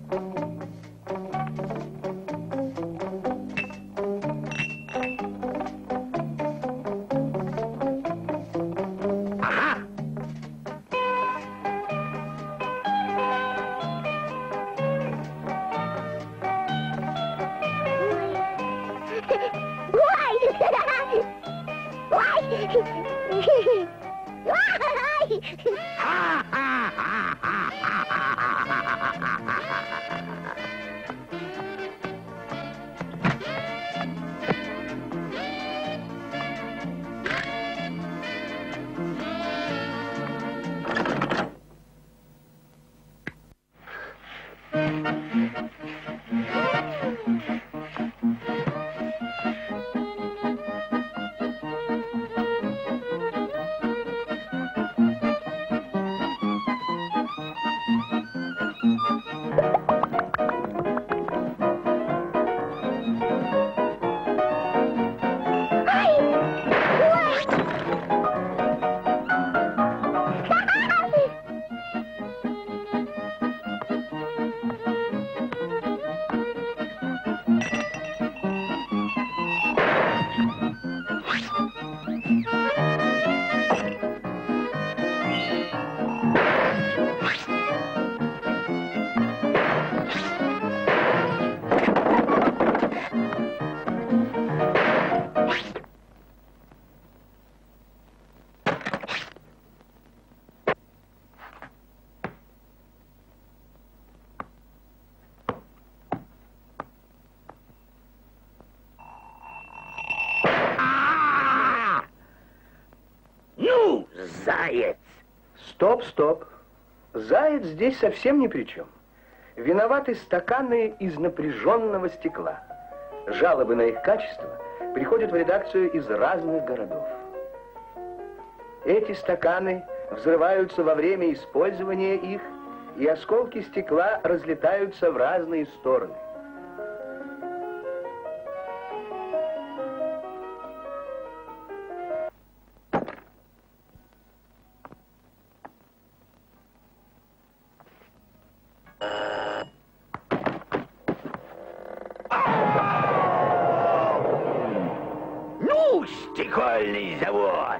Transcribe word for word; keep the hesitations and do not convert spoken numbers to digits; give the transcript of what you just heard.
Заяц! Стоп, стоп. Заяц здесь совсем ни при чем. Виноваты стаканы из напряженного стекла. Жалобы на их качество приходят в редакцию из разных городов. Эти стаканы взрываются во время использования их, и осколки стекла разлетаются в разные стороны. Ну, стекольный завод!